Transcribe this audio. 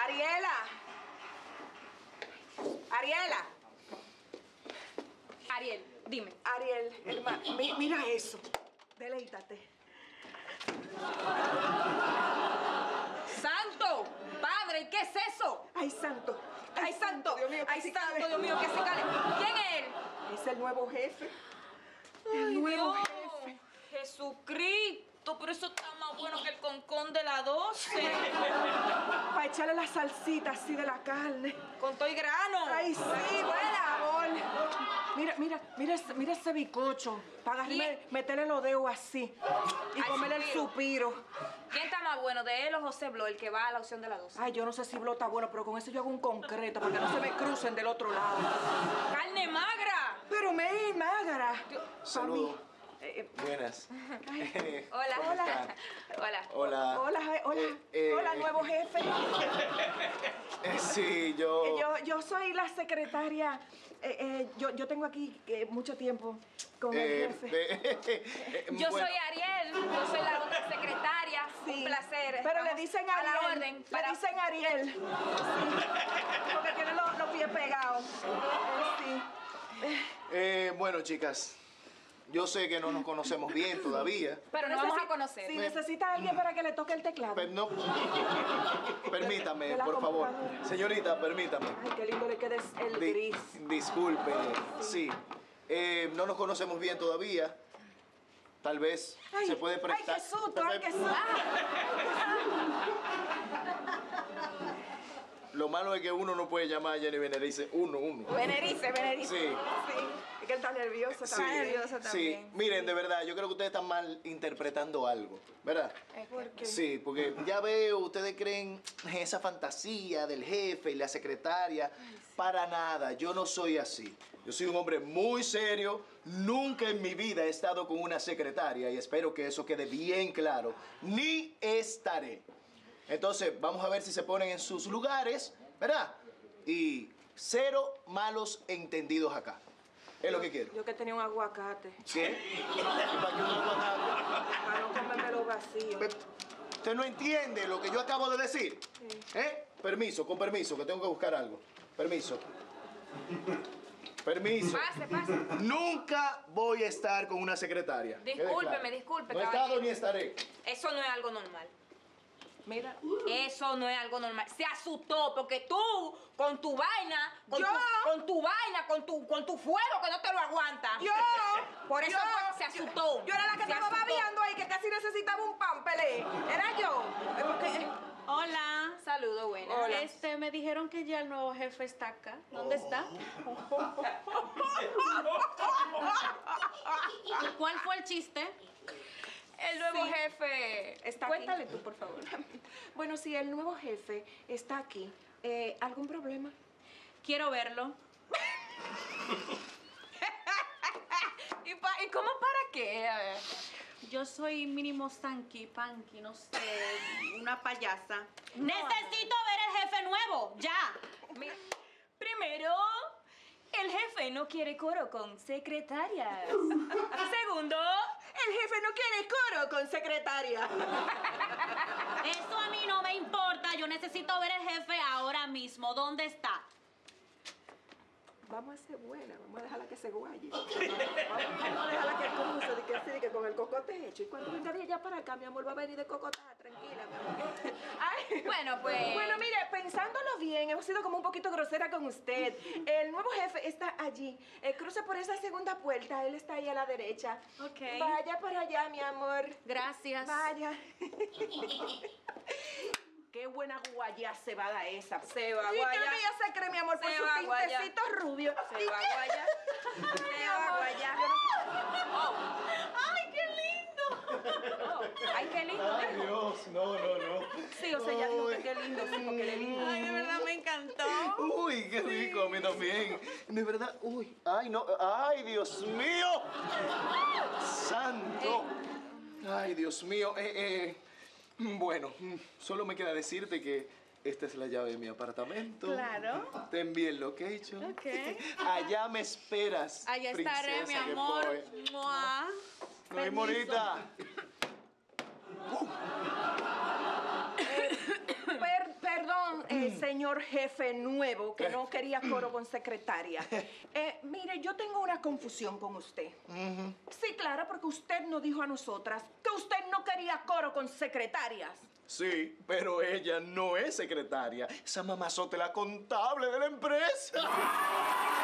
Ariela. Ariela. Ariel, dime. Ariel, hermano, mira eso. Deleítate. ¡Santo! ¡Padre! ¿Qué es eso? ¡Ay, santo! ¡Ay, santo! Dios mío, ¡Ay, santo! Dios mío, que se cale. ¿Quién es él? Es el nuevo jefe. ¡Ay, nuevo Dios! jefe. ¡Jesucristo! Pero eso está más bueno que el concón de la 12. Para echarle la salsita así de la carne. Con todo y grano. ¡Ay, sí! ¡Buen labor! Mira ese bicocho. Para agarrarme, meterle los dedos así. Y Ay, comerle el suspiro. ¿Quién está más bueno, de él o José Blo, el que va a la opción de la 12? Ay, yo no sé si Blo está bueno, pero con eso yo hago un concreto para que no se me crucen del otro lado. ¡Carne magra! Pero me magra. Saludos. Pa' mí. Buenas. Hola. ¿Cómo están? Hola. Hola. Hola, nuevo jefe. Sí, yo... Yo soy la secretaria. Yo tengo aquí mucho tiempo con el jefe. Yo bueno, soy Ariel, yo soy la otra secretaria. Sí. Un placer. Pero Estamos le dicen a Ariel. la orden. Le dicen Ariel. Sí. Porque tiene los pies pegados. Sí. bueno, chicas, yo sé que no nos conocemos bien todavía. Pero nos vamos a conocer. Si necesita alguien para que le toque el teclado. Pero no... Permítame, De la por favor. computadora. Señorita, permítame. Ay, qué lindo le queda el gris. Disculpe, sí. No nos conocemos bien todavía. Tal vez Ay, se puede prestar... Ay, qué susto, ay, qué susto. Lo malo es que uno no puede llamar a Jenny Benerice uno. Venerice. Sí. Es que él está nervioso. Sí, nervioso sí. también. Miren, de verdad, yo creo que ustedes están mal interpretando algo, ¿verdad? ¿Por qué? Sí, porque ya veo, ustedes creen en esa fantasía del jefe y la secretaria. Para nada, yo no soy así. Yo soy un hombre muy serio. Nunca en mi vida he estado con una secretaria y espero que eso quede bien claro. Ni estaré. Entonces, vamos a ver si se ponen en sus lugares, ¿verdad? Y cero malos entendidos acá. Es lo que quiero. Yo que tenía un aguacate. ¿Qué? ¿Y para qué un aguacate? Para no comerme los vacíos. ¿Usted no entiende lo que yo acabo de decir? Sí. Permiso, con permiso, que tengo que buscar algo. Permiso. Permiso. Pase. Nunca voy a estar con una secretaria. Discúlpeme, No he estado ni estaré. Eso no es algo normal. Mira. Eso no es algo normal. Se asustó porque tú, con tu vaina, con tu fuego que no te lo aguanta. Por eso se asustó. Yo era la que Se estaba asustó. babeando ahí, que casi necesitaba un pampelé. Era yo. Hola. Saludos, buenas. Hola. Me dijeron que ya el nuevo jefe está acá. ¿Dónde está? ¿Cuál fue el chiste? El nuevo jefe Está aquí. Cuéntale tú, por favor. Bueno, si el nuevo jefe está aquí, ¿algún problema? Quiero verlo. ¿Y cómo para qué? A ver. Yo soy mínimo Sanky, Panky, no sé, una payasa. ¡Necesito ver el jefe nuevo! ¡Ya! Mira, primero, el jefe no quiere coro con secretarias. Segundo, El jefe no quiere coro con secretaria. Eso a mí no me importa. Yo necesito ver el jefe ahora mismo. ¿Dónde está? Vamos a ser buena, vamos a dejarla que se guaye. Vamos a dejarla que cruce, de que con el cocote hecho. Y cuando venga de allá para acá, mi amor, va a venir de cocotada, tranquila, mi amor. Ay. bueno, pues... Bueno, mire, pensándolo bien, hemos sido como un poquito grosera con usted. El nuevo jefe está allí. Cruce por esa segunda puerta, él está ahí a la derecha. Ok. Vaya para allá, mi amor. Gracias. Vaya. Qué buena guayá cebada esa. Se va a ¿Y qué guayar. ella se cree, mi amor, por Se su va a guayar. tintecito rubio? Se va a guayar. Se va a guayar. ¡Ay, qué lindo! Ay, qué lindo. Ay, Dios, no. Sí, o sea, ya dijo que qué lindo, sí, porque qué lindo. Ay, de verdad me encantó. Uy, qué rico, a mí también. De verdad, uy, ay, no, ay, Dios mío. Santo. Ay, Dios mío. Bueno, solo me queda decirte que esta es la llave de mi apartamento. Claro. Te envié el location. Ok. Allá me esperas. Allá estaré, mi princesa que amor. voy. ¡Mua! No hay morita. Perdón, señor jefe nuevo que no quería coro con secretaria. Mire, yo tengo una confusión con usted. Sí, claro, porque usted nos dijo a nosotras que usted no quería coro con secretarias. Sí, pero ella no es secretaria. Esa mamazota es la contable de la empresa.